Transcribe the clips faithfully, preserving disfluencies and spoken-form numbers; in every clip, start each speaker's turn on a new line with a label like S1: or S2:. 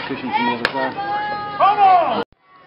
S1: Fishing from the other side.
S2: Come on!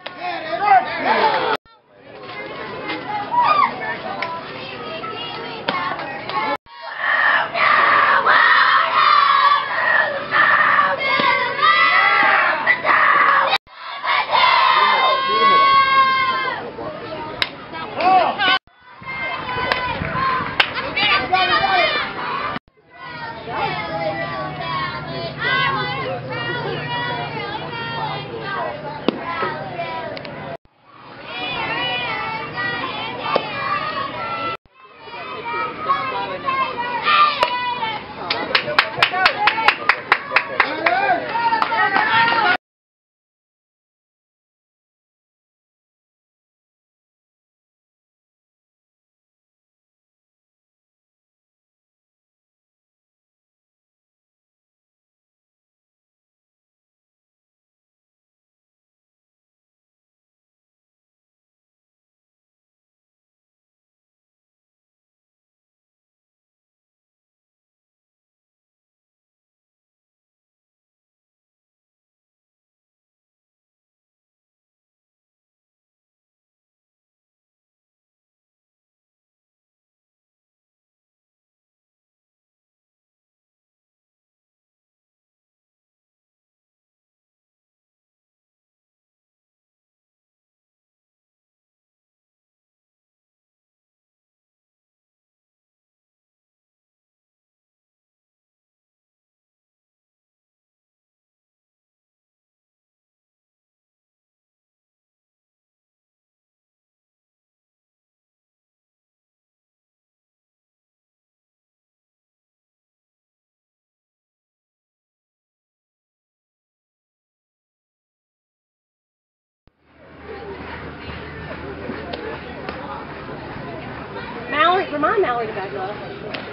S3: Mallory, remind Mallory to back up.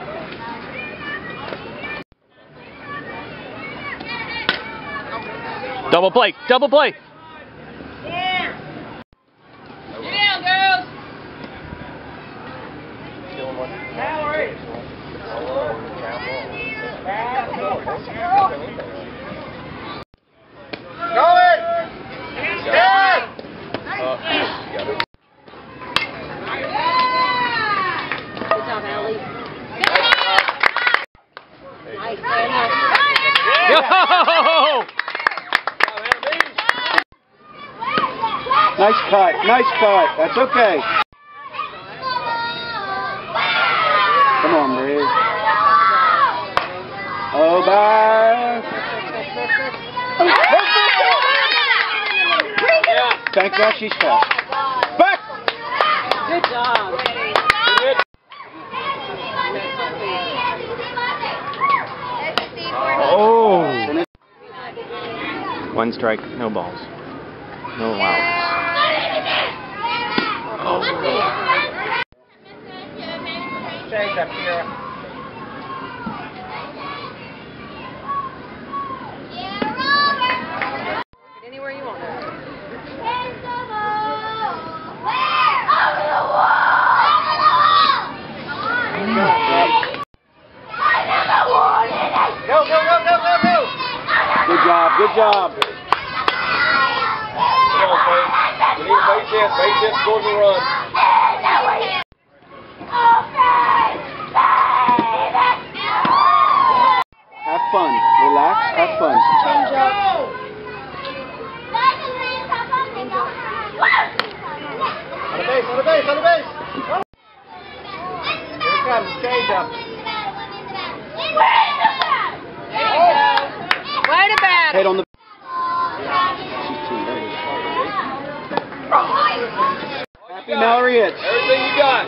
S4: Double play, double play.
S3: Yeah.
S2: Get down, girls! Mallory! Go it! Stand!
S3: Good job, Allie. Nice, Anna.
S4: Yo!
S1: Nice cut, nice cut. That's okay. Come on, Brave. Oh, bye. Thank God she's fast. Back!
S3: Good job.
S4: Oh! One strike, no balls. No outs. Oh.
S2: Shake up here.
S3: Anywhere you want.
S2: Go, go, go, go, go, go!
S1: Good job, good job.
S2: We need a base hit, base hit, scores and run.
S1: Have fun. Relax, have fun.
S3: Change up.
S2: On the base, on the base, on the base! Here it comes, change up.
S3: Wait about
S1: Head on the... Happy Mallory hits.
S2: Everything you got.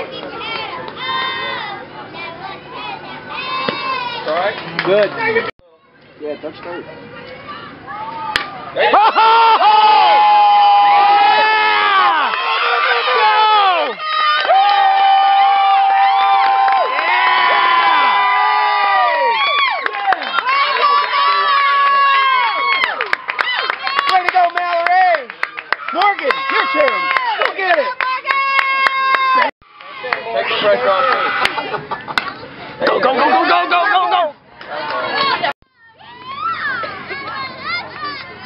S2: Alright?
S1: Good. Yeah, touch third.
S2: There you
S4: Ho,
S2: go.
S4: ho, ho!
S1: Way to go, Mallory! Morgan, your turn. Go get it.
S2: Take the pressure off me.
S4: Go, go, go, go, go, go, go, go!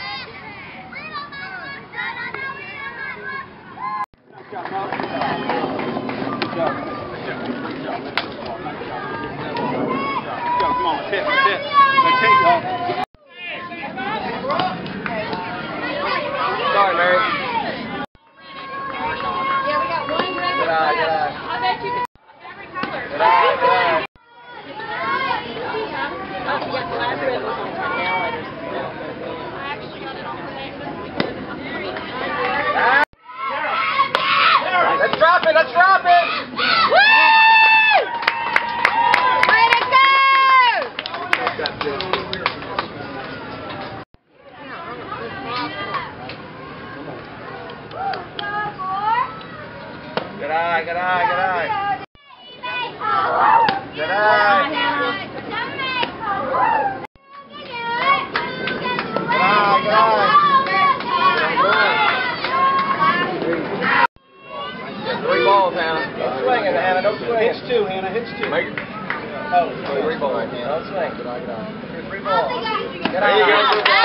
S2: Make it. Oh, three ball. Don't swing. Get on, get on. Three ball. Get on. There you go. Good job.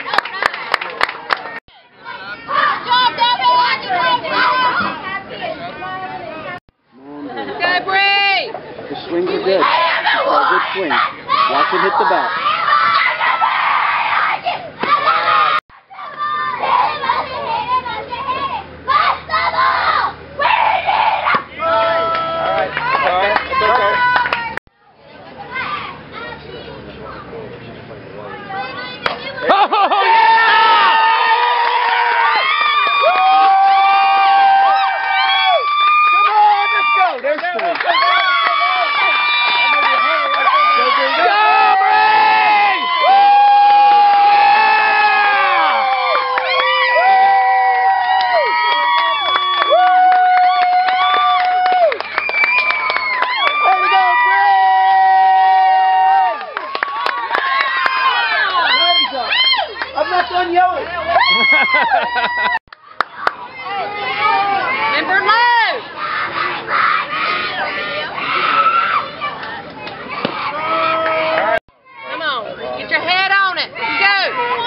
S3: Go, Bree!
S1: The swings are good. Good swing. Watch it hit the bat.
S3: Remember low! Come on, get your head on it. Let's go!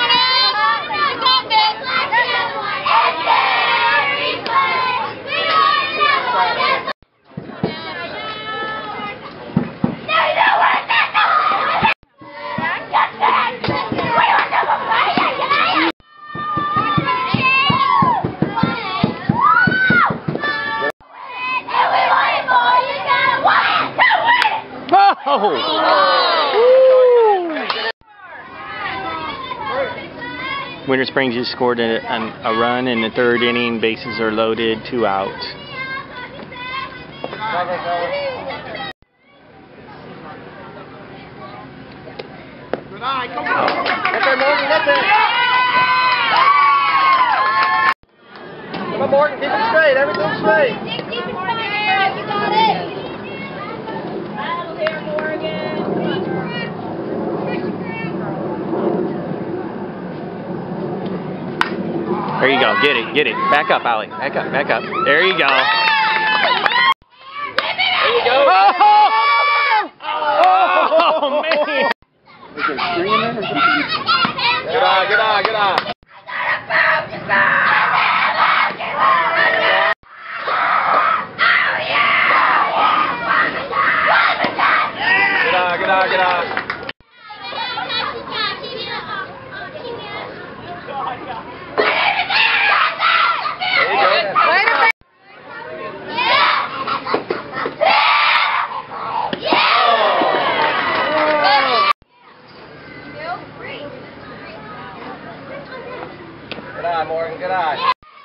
S4: Oh! Winter Springs just scored a, a, a run in the third inning. Bases are loaded, two outs.
S1: Good eye, come on. Get there, Morgan, get there. Come on, Morgan, keep it straight. Everything's straight.
S5: Keep it straight. You got it. Battle here, Morgan.
S4: There you go. Get it. Get it. Back up, Allie. Back up. Back up. There you go.
S2: There you go.
S4: Oh, oh man.
S1: Is there a string in there or something?
S2: Get on, get on, get on. Get on, get on, get on. There you go.
S3: Wait a minute.
S2: Good eye, Morgan, good eye.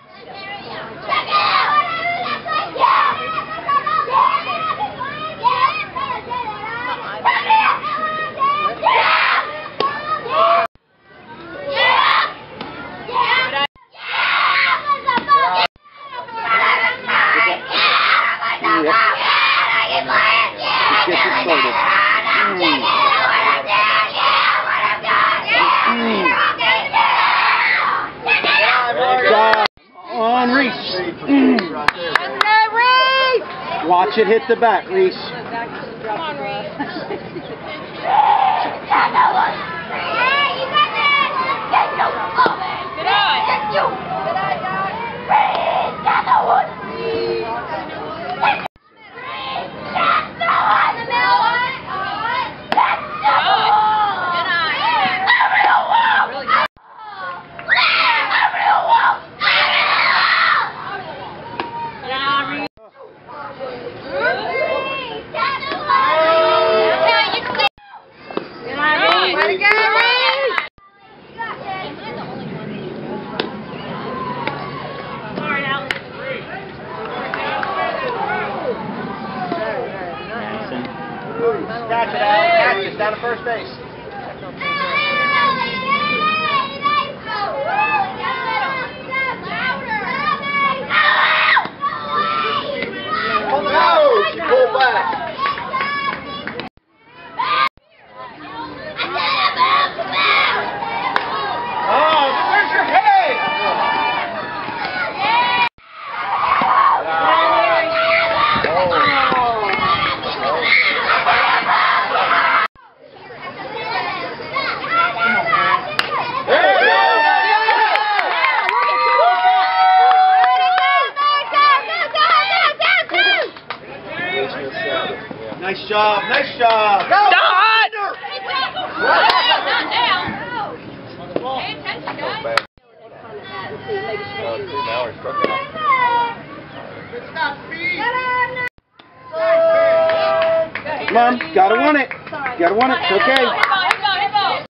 S1: Just get it started. Good job. On Reese. Mm. Watch it hit the bat, Reese.
S3: Come on, Reese. Good eye. Way to go, Reese.
S4: Madison.
S1: Catch it, Al. Catch it. Down to first base.
S2: No, she pulled back.
S1: Oh, where's your head?
S2: Oh.
S1: Nice job. Go.
S4: Dot!
S3: Not down. Pay attention, guys.
S1: Come on, gotta win it. Gotta win it. It's okay.
S3: Hit ball, hit ball, hit ball.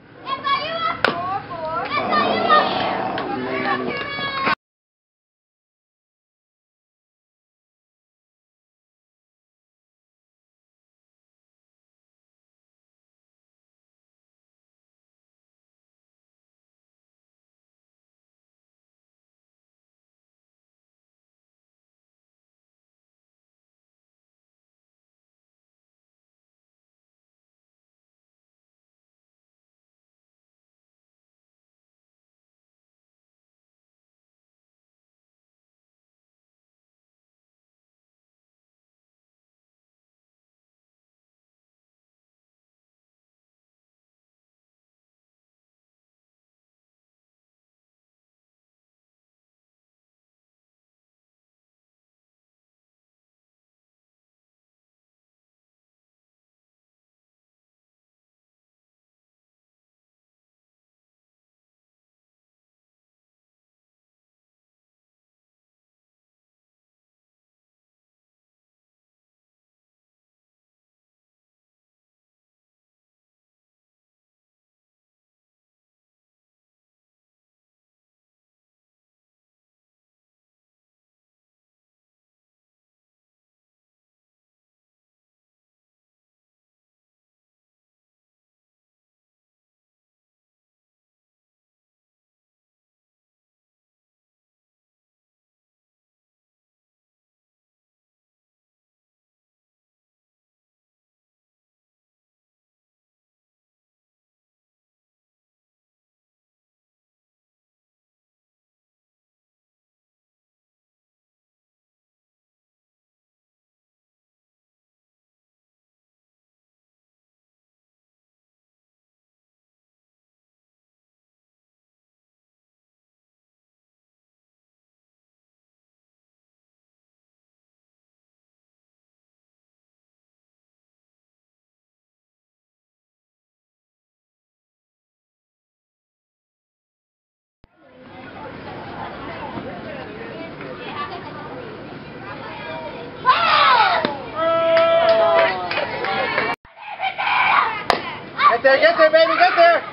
S1: Get there, get there, baby, get there.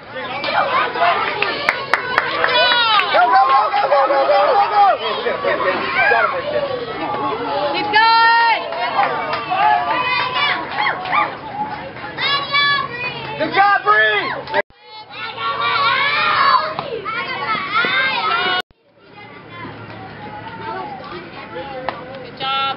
S1: Go, go, go, go, go, go, go, go, go.
S3: Keep going.
S1: Good job, Bree.
S3: Good job.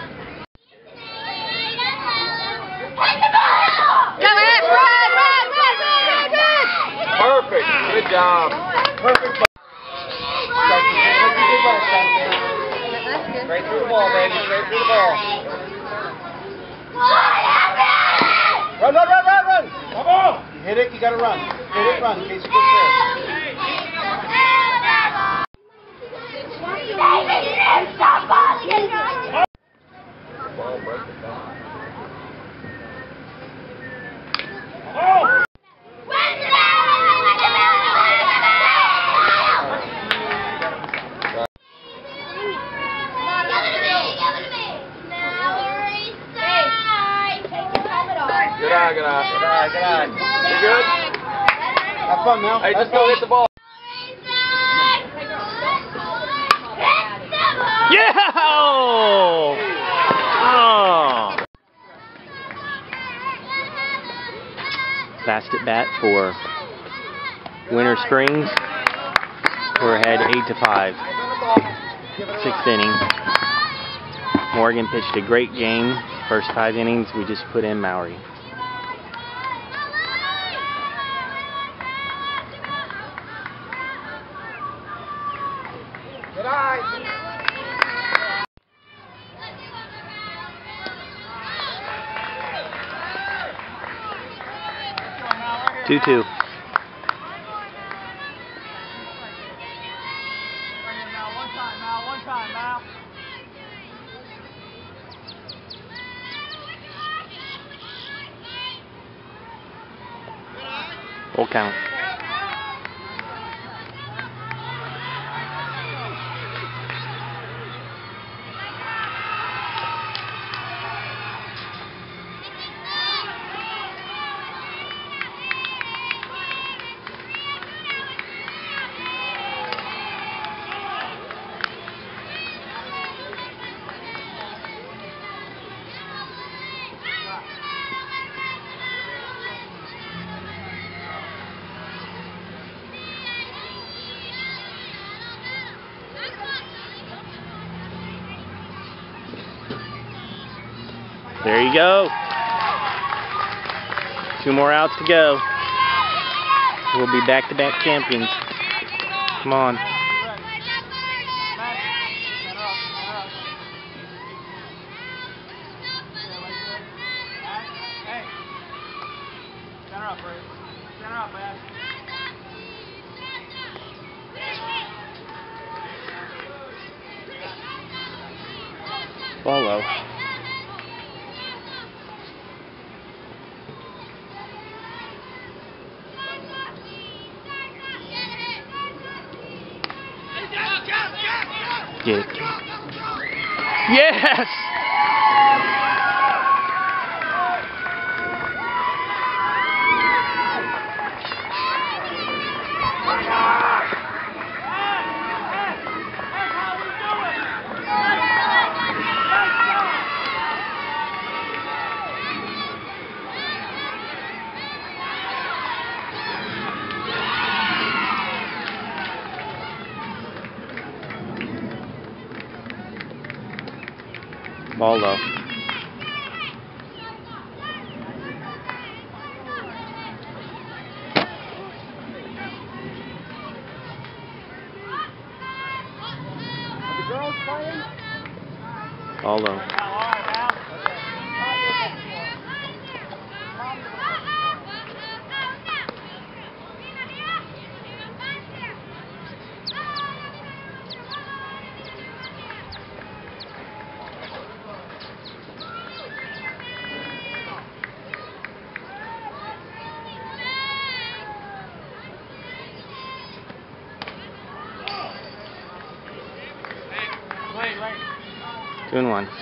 S2: Perfect. Good job.
S1: Perfect.
S2: Straight through the ball, baby. Straight through the ball.
S1: Run, run, run, run, run. Come on. You hit it, you gotta run. Hit it, run in case you get there.
S2: Ball break it down. Good eye, good eye. Good eye, good eye. You good?
S1: Have fun, Mel.
S2: Hey, just go hit the ball.
S4: Yeah! Oh! Last at bat for Winter Springs. We're ahead eight to five. Sixth inning. Morgan pitched a great game. First five innings, we just put in Mowry.
S1: Good eye.
S4: two two. Full count. There you go. Two more outs to go. We'll be back-to-back champions. Come on.
S1: Center up, Bruce. Center up, man.
S4: Ball low. Get it. Yes! Ball low.
S1: The girls playing?
S4: Ball low. Two and one.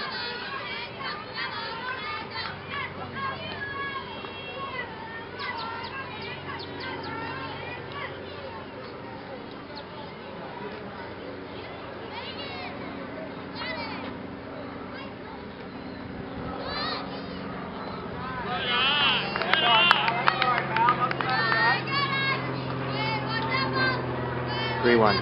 S4: Three one.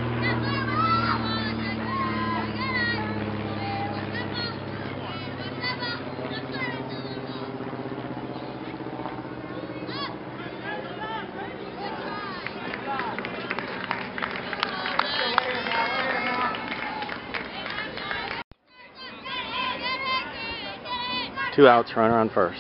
S4: Two outs, runner on first.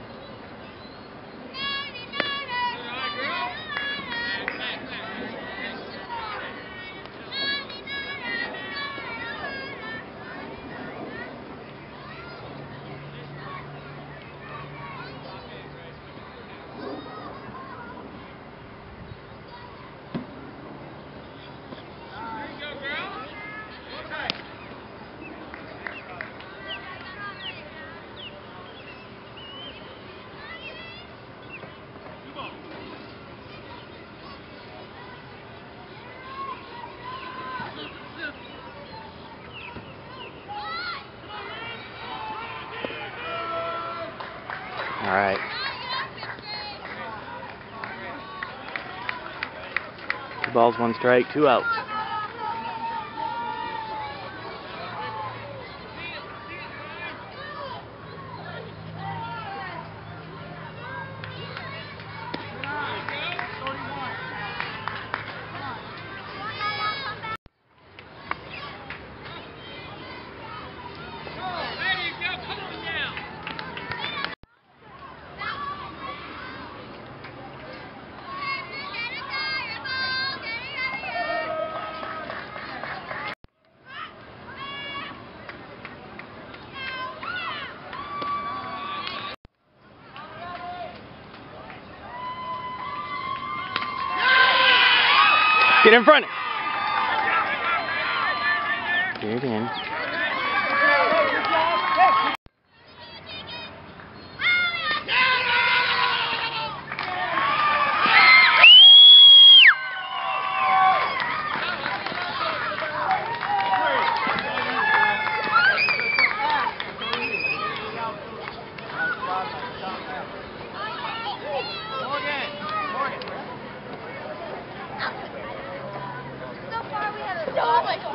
S4: All right. Two balls, one strike, two outs. Get in front. Get it in.
S5: So far we haven't. Oh my God.